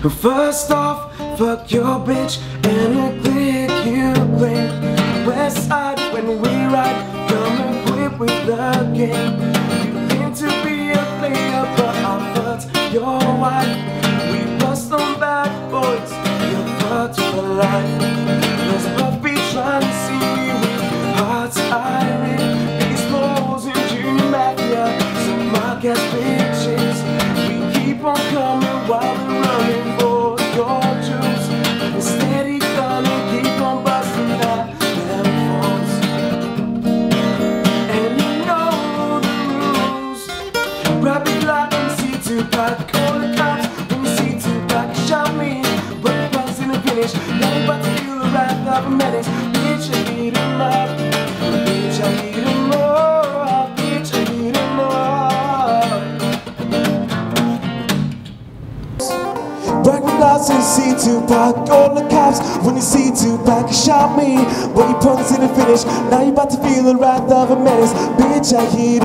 First off, fuck your bitch and a click you claim. West side when we ride, come equipped with the game. You claim to be a player, but I fucked your wife. We bust on bad boys, you're fucked for life. There's Buffy trying to see me with hearts iron. These flows in Junior Mafia, some mock-ass bitches. We keep on coming while we're running for your juice. Steady gonna keep on busting out them phones. And you know the rules. Grab it like when you see Tupac, call the cops when you see Tupac. Shot me, but it was in the finish. Now you about to feel the wrath of a menace. Bitch, I eat him up. Bitch, I eat him up. Bitch, I eat him up. Recognize when you see Tupac, call the cops when you see Tupac. You shot me, but you punks in the finish. Now you about to feel the wrath of a menace. Bitch, I eat